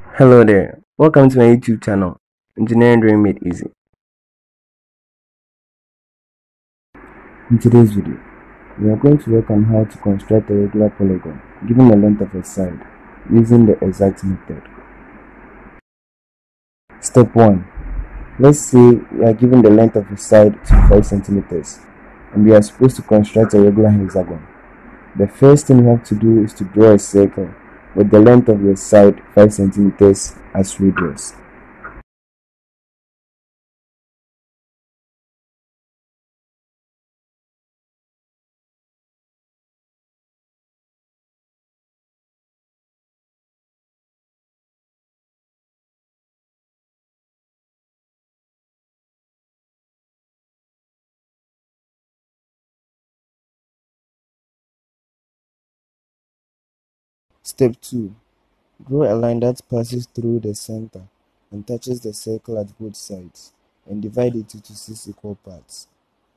Hello there, welcome to my YouTube channel, Engineering Dream Made Easy. In today's video, we are going to work on how to construct a regular polygon given the length of a side using the exact method. Step 1. Let's say we are given the length of a side to 5 centimeters and we are supposed to construct a regular hexagon. The first thing we have to do is to draw a circle with the length of the side 5 centimeters as radius. Step 2. Draw a line that passes through the center and touches the circle at both sides and divide it into 6 equal parts.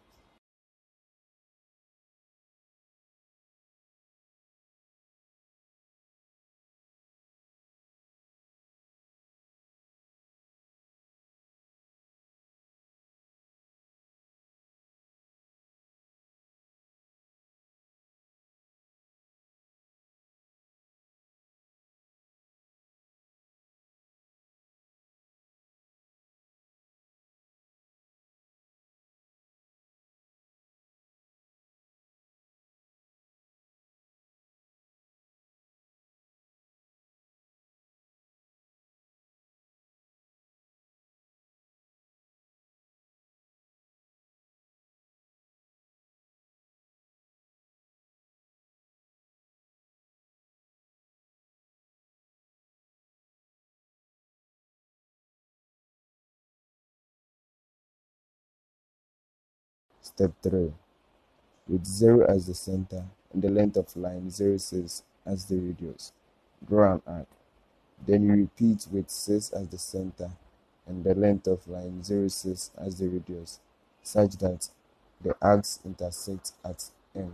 Step 3. With 0 as the center and the length of line 06 as the radius, draw an arc. Then you repeat with 6 as the center and the length of line 06 as the radius, such that the arcs intersect at N.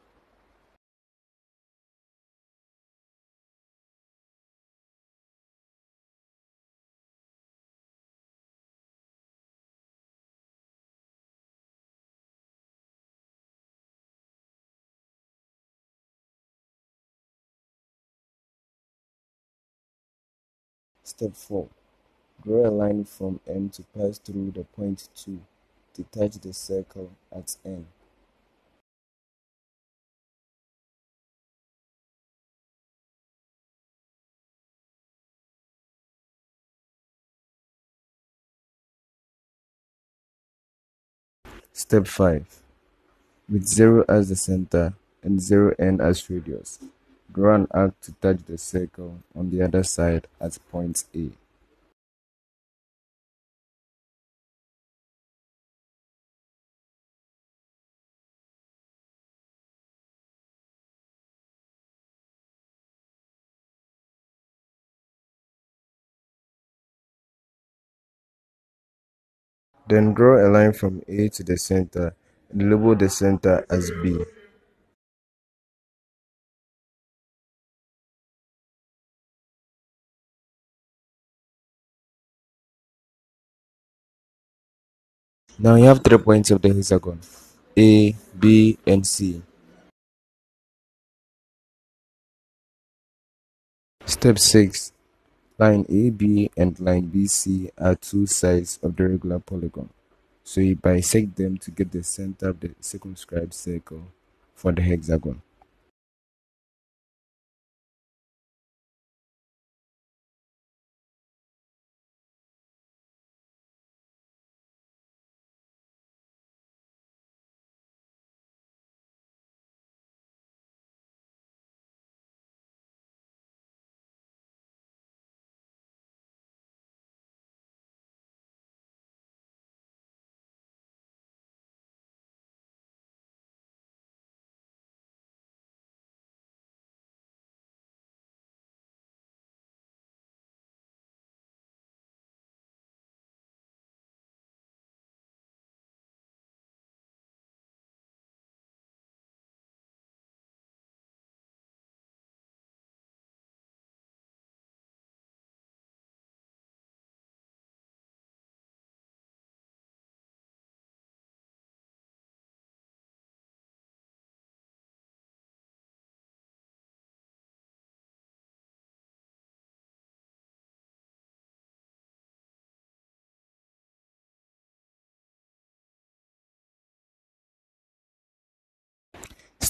Step 4. Draw a line from M to pass through the point 2 to touch the circle at N. Step 5. With 0 as the center and 0n as radius, draw an arc to touch the circle on the other side at point A. Then draw a line from A to the center and label the center as B. Now you have 3 points of the hexagon, A, B, and C. Step 6. Line AB and line BC are 2 sides of the regular polygon, so you bisect them to get the center of the circumscribed circle for the hexagon.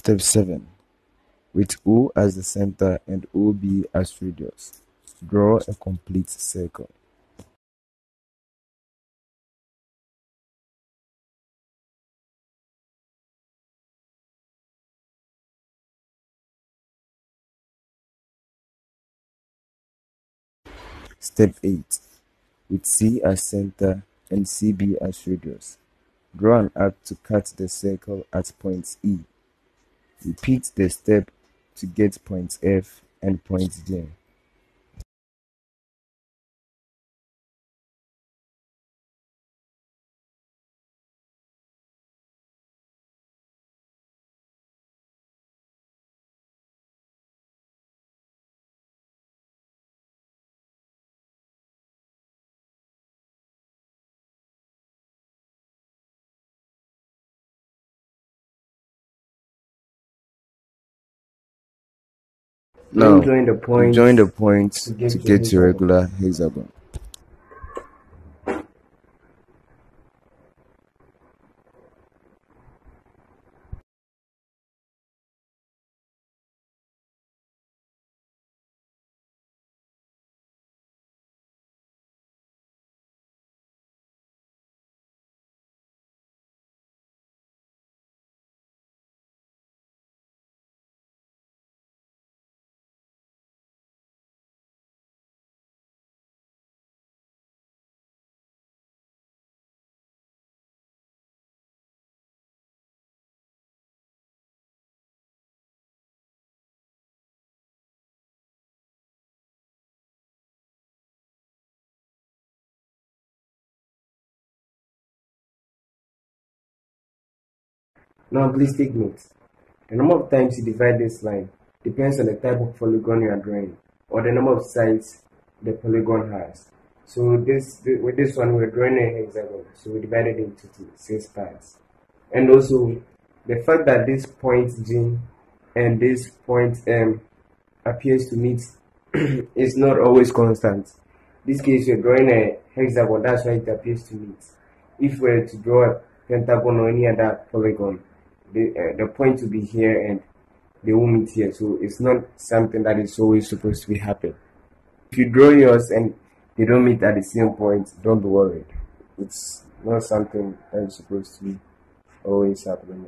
Step 7. With O as the center and OB as radius, draw a complete circle. Step 8. With C as center and CB as radius, draw an arc to cut the circle at point E. Repeat the step to get point F and point G. Now, join the points to get your regular hexagon. Now please take note. The number of times you divide this line depends on the type of polygon you are drawing or the number of sides the polygon has. So with this one we're drawing a hexagon, so we divided it into 6 parts. And also the fact that this point G and this point M appears to meet is not always constant. In this case you're drawing a hexagon, that's why it appears to meet. If we were to draw a pentagon or any other polygon, the point will be here and they will meet here, so it's not something that is always supposed to be happening. If you draw yours and they don't meet at the same point, don't be worried. It's not something that is supposed to be always happening.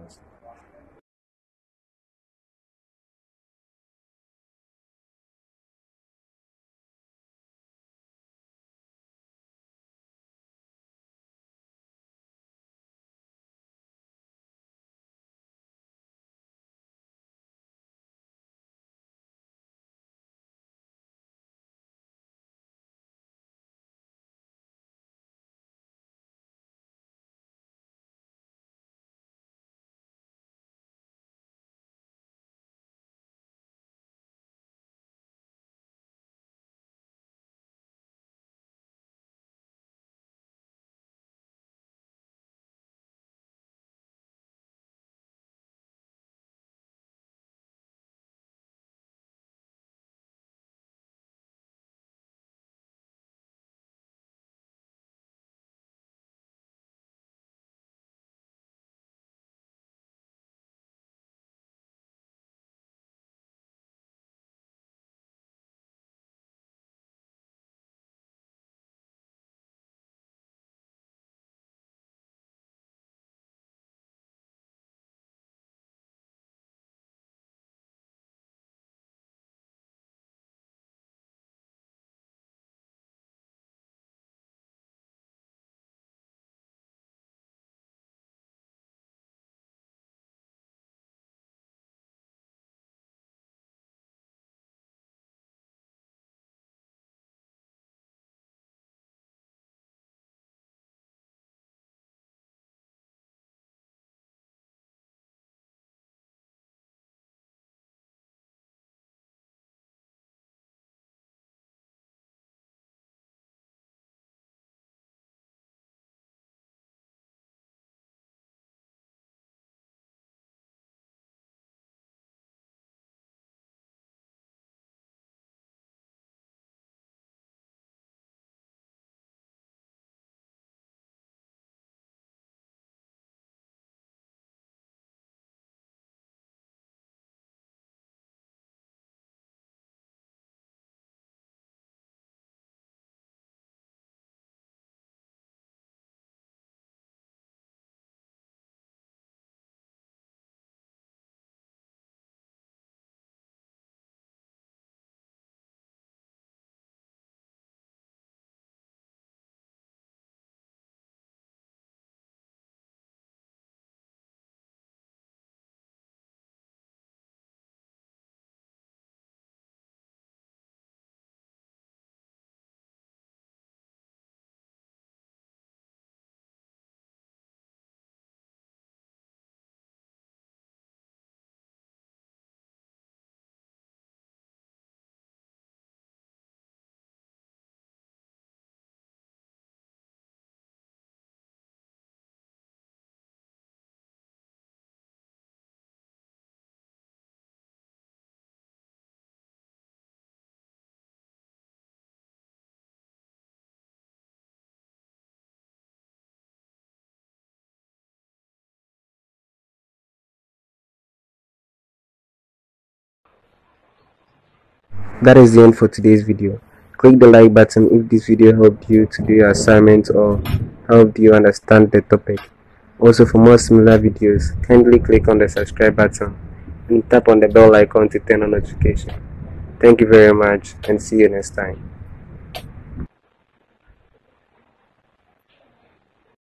That is the end for today's video. Click the like button if this video helped you to do your assignment or helped you understand the topic. Also, for more similar videos, kindly click on the subscribe button and tap on the bell icon to turn on notification. Thank you very much and see you next time.